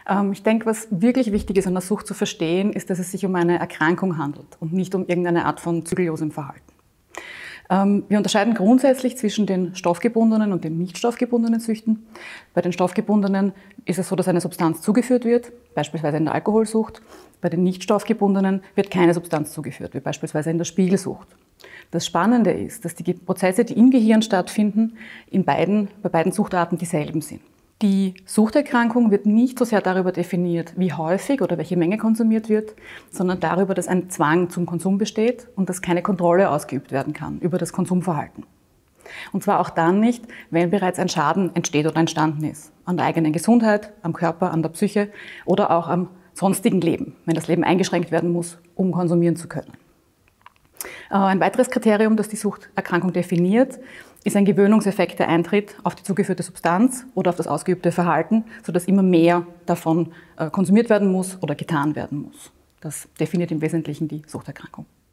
Ich denke, was wirklich wichtig ist, an der Sucht zu verstehen, ist, dass es sich um eine Erkrankung handelt und nicht um irgendeine Art von zügellosem Verhalten. Wir unterscheiden grundsätzlich zwischen den stoffgebundenen und den nicht stoffgebundenen Süchten. Bei den stoffgebundenen ist es so, dass eine Substanz zugeführt wird, beispielsweise in der Alkoholsucht. Bei den nicht stoffgebundenen wird keine Substanz zugeführt, wie beispielsweise in der Spiegelsucht. Das Spannende ist, dass die Prozesse, die im Gehirn stattfinden, bei beiden Suchtarten dieselben sind. Die Suchterkrankung wird nicht so sehr darüber definiert, wie häufig oder welche Menge konsumiert wird, sondern darüber, dass ein Zwang zum Konsum besteht und dass keine Kontrolle ausgeübt werden kann über das Konsumverhalten. Und zwar auch dann nicht, wenn bereits ein Schaden entsteht oder entstanden ist. An der eigenen Gesundheit, am Körper, an der Psyche oder auch am sonstigen Leben, wenn das Leben eingeschränkt werden muss, um konsumieren zu können. Ein weiteres Kriterium, das die Suchterkrankung definiert, ist ein Gewöhnungseffekt, der eintritt auf die zugeführte Substanz oder auf das ausgeübte Verhalten, sodass immer mehr davon konsumiert werden muss oder getan werden muss. Das definiert im Wesentlichen die Suchterkrankung.